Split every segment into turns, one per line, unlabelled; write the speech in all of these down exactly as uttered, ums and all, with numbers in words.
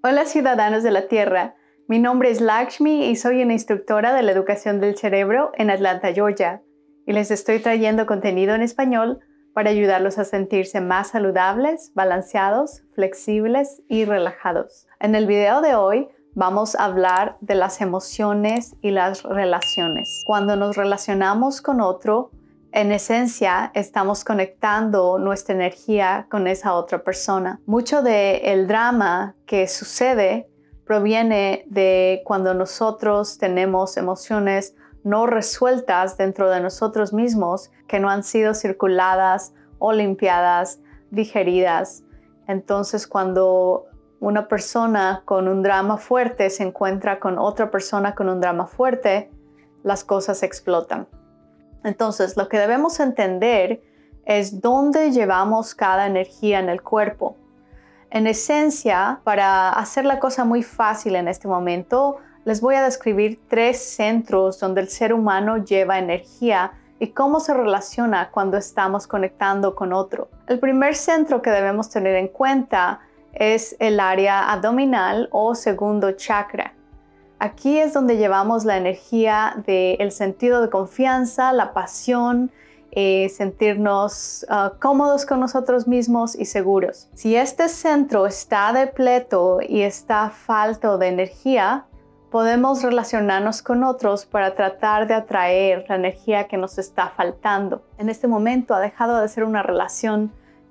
Hola ciudadanos de la Tierra, mi nombre es Lakshmi y soy una instructora de la educación del cerebro en Atlanta, Georgia, y les estoy trayendo contenido en español para ayudarlos a sentirse más saludables, balanceados, flexibles y relajados. En el video de hoy vamos a hablar de las emociones y las relaciones. Cuando nos relacionamos con otro, en esencia, estamos conectando nuestra energía con esa otra persona. Mucho del drama que sucede proviene de cuando nosotros tenemos emociones no resueltas dentro de nosotros mismos, que no han sido circuladas o limpiadas, digeridas. Entonces, cuando una persona con un drama fuerte se encuentra con otra persona con un drama fuerte, las cosas explotan. Entonces, lo que debemos entender es dónde llevamos cada energía en el cuerpo. En esencia, para hacer la cosa muy fácil en este momento, les voy a describir tres centros donde el ser humano lleva energía y cómo se relaciona cuando estamos conectando con otro. El primer centro que debemos tener en cuenta es el área abdominal o segundo chakra. Aquí es donde llevamos la energía del sentido de confianza, la pasión, eh, sentirnos uh, cómodos con nosotros mismos y seguros. Si este centro está depleto y está falto de energía, podemos relacionarnos con otros para tratar de atraer la energía que nos está faltando. En este momento ha dejado de ser una relación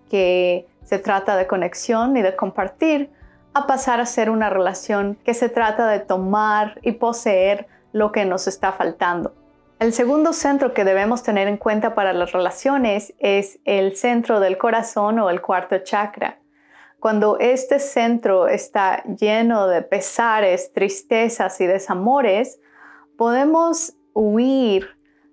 que se trata de conexión y de compartir, a pasar a ser una relación que se trata de tomar y poseer lo que nos está faltando. El segundo centro que debemos tener en cuenta para las relaciones es el centro del corazón o el cuarto chakra. Cuando este centro está lleno de pesares, tristezas y desamores, podemos huir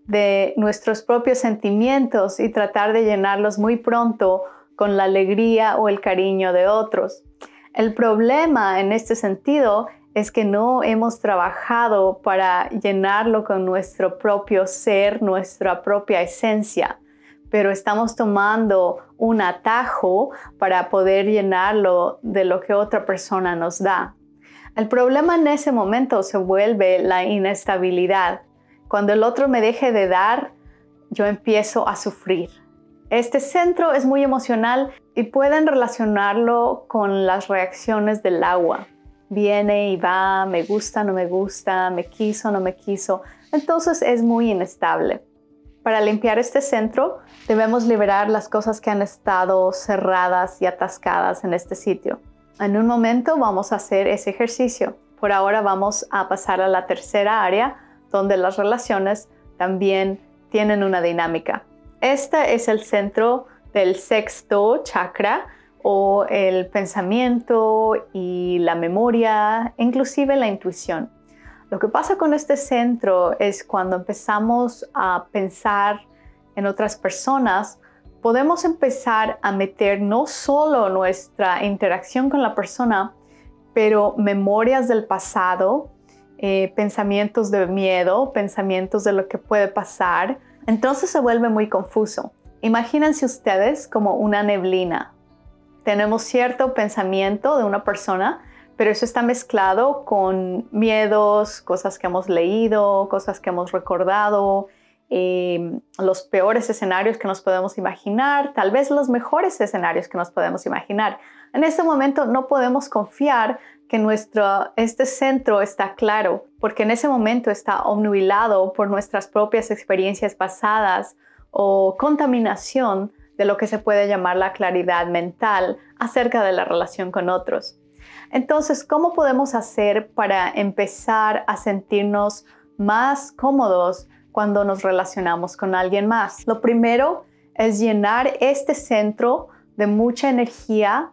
de nuestros propios sentimientos y tratar de llenarlos muy pronto con la alegría o el cariño de otros. El problema en este sentido es que no hemos trabajado para llenarlo con nuestro propio ser, nuestra propia esencia, pero estamos tomando un atajo para poder llenarlo de lo que otra persona nos da. El problema en ese momento se vuelve la inestabilidad. Cuando el otro me deje de dar, yo empiezo a sufrir. Este centro es muy emocional y pueden relacionarlo con las reacciones del agua. Viene y va, me gusta, no me gusta, me quiso, no me quiso. Entonces es muy inestable. Para limpiar este centro, debemos liberar las cosas que han estado cerradas y atascadas en este sitio. En un momento vamos a hacer ese ejercicio. Por ahora vamos a pasar a la tercera área, donde las relaciones también tienen una dinámica. Este es el centro del sexto chakra o el pensamiento y la memoria, inclusive la intuición. Lo que pasa con este centro es cuando empezamos a pensar en otras personas, podemos empezar a meter no solo nuestra interacción con la persona, pero memorias del pasado, eh, pensamientos de miedo, pensamientos de lo que puede pasar. Entonces se vuelve muy confuso. Imagínense ustedes como una neblina. Tenemos cierto pensamiento de una persona, pero eso está mezclado con miedos, cosas que hemos leído, cosas que hemos recordado, eh, los peores escenarios que nos podemos imaginar, tal vez los mejores escenarios que nos podemos imaginar. En este momento no podemos confiar que nuestro, este centro está claro, porque en ese momento está obnubilado por nuestras propias experiencias pasadas o contaminación de lo que se puede llamar la claridad mental acerca de la relación con otros. Entonces, ¿cómo podemos hacer para empezar a sentirnos más cómodos cuando nos relacionamos con alguien más? Lo primero es llenar este centro de mucha energía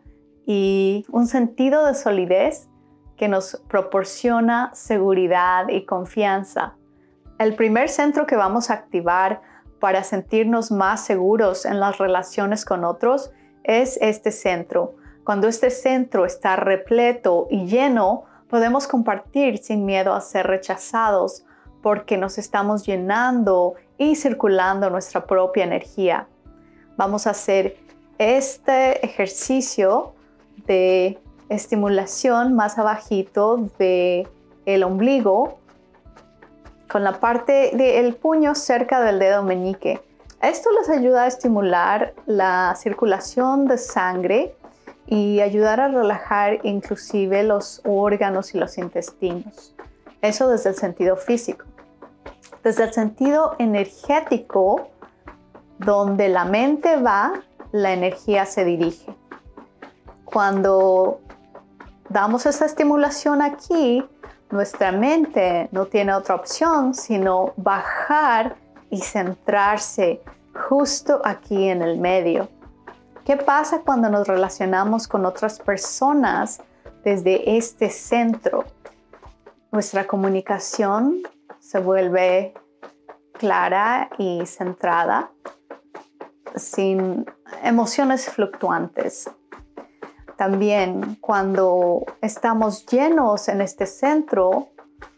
y un sentido de solidez que nos proporciona seguridad y confianza. El primer centro que vamos a activar para sentirnos más seguros en las relaciones con otros es este centro. Cuando este centro está repleto y lleno, podemos compartir sin miedo a ser rechazados porque nos estamos llenando y circulando nuestra propia energía. Vamos a hacer este ejercicio de estimulación más abajito del ombligo, con la parte del puño cerca del dedo meñique. Esto les ayuda a estimular la circulación de sangre y ayudar a relajar inclusive los órganos y los intestinos. Eso desde el sentido físico. Desde el sentido energético, donde la mente va, la energía se dirige. Cuando damos esta estimulación aquí, nuestra mente no tiene otra opción sino bajar y centrarse justo aquí en el medio. ¿Qué pasa cuando nos relacionamos con otras personas desde este centro? Nuestra comunicación se vuelve clara y centrada, sin emociones fluctuantes. También cuando estamos llenos en este centro,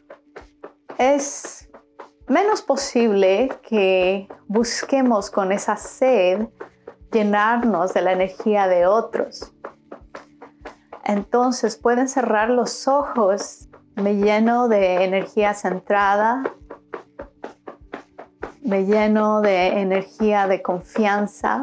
es menos posible que busquemos con esa sed llenarnos de la energía de otros. Entonces pueden cerrar los ojos. Me lleno de energía centrada. Me lleno de energía de confianza.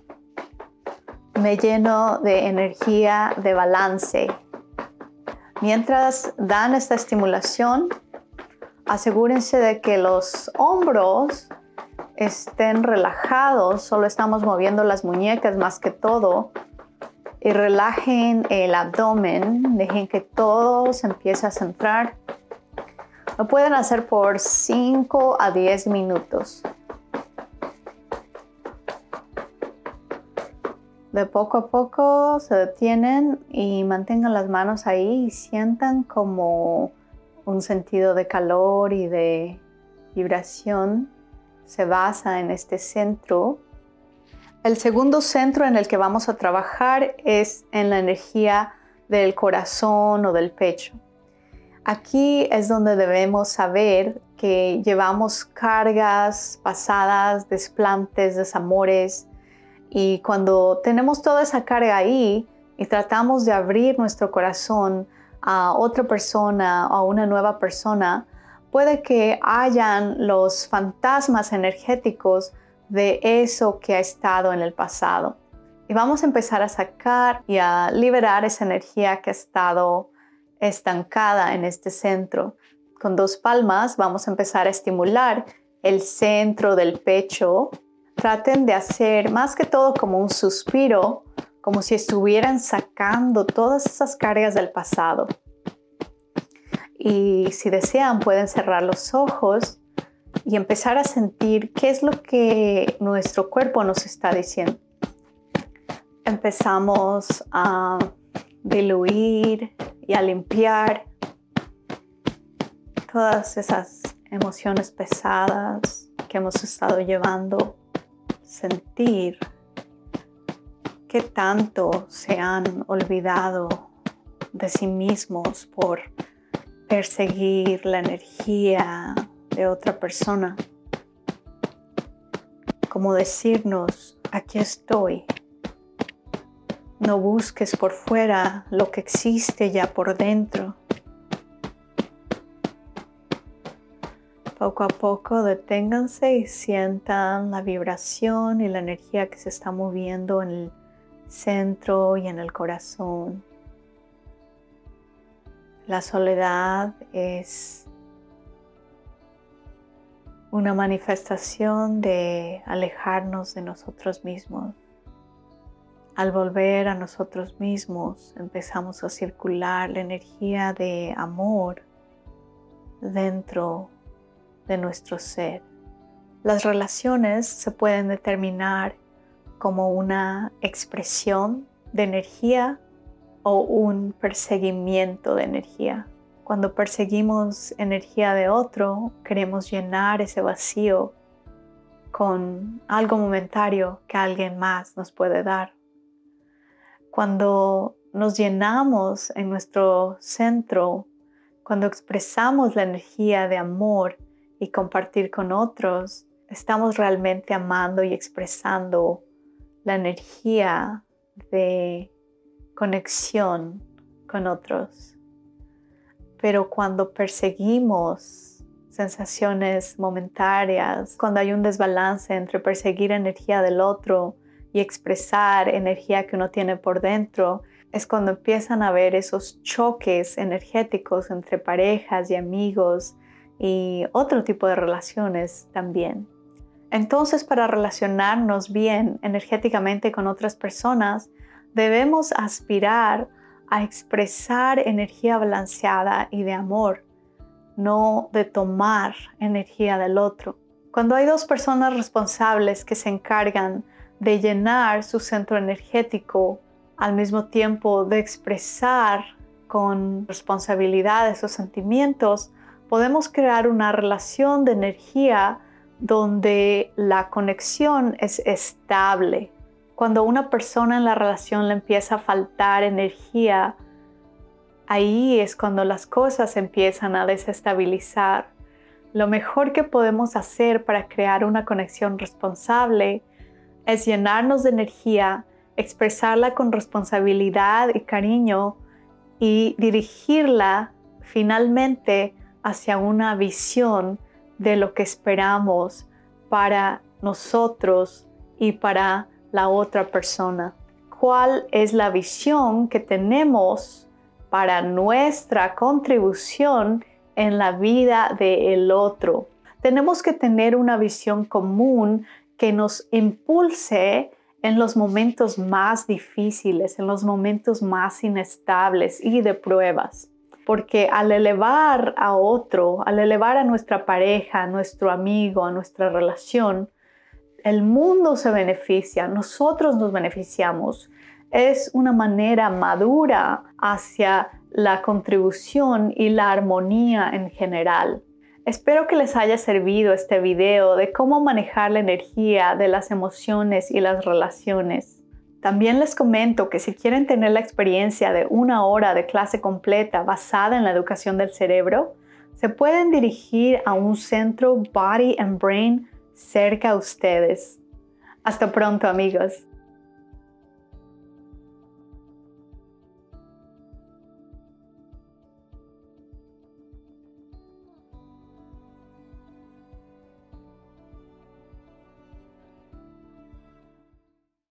Me lleno de energía de balance. Mientras dan esta estimulación, asegúrense de que los hombros estén relajados, solo estamos moviendo las muñecas más que todo, y relajen el abdomen, dejen que todo se empiece a centrar. Lo pueden hacer por cinco a diez minutos. De poco a poco se detienen y mantengan las manos ahí y sientan como un sentido de calor y de vibración se basa en este centro. El segundo centro en el que vamos a trabajar es en la energía del corazón o del pecho. Aquí es donde debemos saber que llevamos cargas pasadas, desplantes, desamores. Y cuando tenemos toda esa carga ahí y tratamos de abrir nuestro corazón a otra persona o a una nueva persona, puede que hayan los fantasmas energéticos de eso que ha estado en el pasado. Y vamos a empezar a sacar y a liberar esa energía que ha estado estancada en este centro. Con dos palmas vamos a empezar a estimular el centro del pecho. Traten de hacer más que todo como un suspiro, como si estuvieran sacando todas esas cargas del pasado. Y si desean pueden cerrar los ojos y empezar a sentir qué es lo que nuestro cuerpo nos está diciendo. Empezamos a diluir y a limpiar todas esas emociones pesadas que hemos estado llevando. Sentir qué tanto se han olvidado de sí mismos por perseguir la energía de otra persona. Como decirnos, aquí estoy. No busques por fuera lo que existe ya por dentro. Poco a poco deténganse y sientan la vibración y la energía que se está moviendo en el centro y en el corazón. La soledad es una manifestación de alejarnos de nosotros mismos. Al volver a nosotros mismos, empezamos a circular la energía de amor dentro de nuestro ser. Las relaciones se pueden determinar como una expresión de energía o un perseguimiento de energía. Cuando perseguimos energía de otro, queremos llenar ese vacío con algo momentario que alguien más nos puede dar. Cuando nos llenamos en nuestro centro, cuando expresamos la energía de amor y compartir con otros, estamos realmente amando y expresando la energía de conexión con otros. Pero cuando perseguimos sensaciones momentáneas, cuando hay un desbalance entre perseguir energía del otro y expresar energía que uno tiene por dentro, es cuando empiezan a haber esos choques energéticos entre parejas y amigos y otro tipo de relaciones también. Entonces, para relacionarnos bien energéticamente con otras personas, debemos aspirar a expresar energía balanceada y de amor, no de tomar energía del otro. Cuando hay dos personas responsables que se encargan de llenar su centro energético, al mismo tiempo de expresar con responsabilidad esos sentimientos, podemos crear una relación de energía donde la conexión es estable. Cuando una persona en la relación le empieza a faltar energía, ahí es cuando las cosas empiezan a desestabilizar. Lo mejor que podemos hacer para crear una conexión responsable es llenarnos de energía, expresarla con responsabilidad y cariño y dirigirla finalmente hacia una visión de lo que esperamos para nosotros y para la otra persona. ¿Cuál es la visión que tenemos para nuestra contribución en la vida del otro? Tenemos que tener una visión común que nos impulse en los momentos más difíciles, en los momentos más inestables y de pruebas. Porque al elevar a otro, al elevar a nuestra pareja, a nuestro amigo, a nuestra relación, el mundo se beneficia, nosotros nos beneficiamos. Es una manera madura hacia la contribución y la armonía en general. Espero que les haya servido este video de cómo manejar la energía de las emociones y las relaciones. También les comento que si quieren tener la experiencia de una hora de clase completa basada en la educación del cerebro, se pueden dirigir a un centro Body and Brain cerca a ustedes. Hasta pronto, amigos.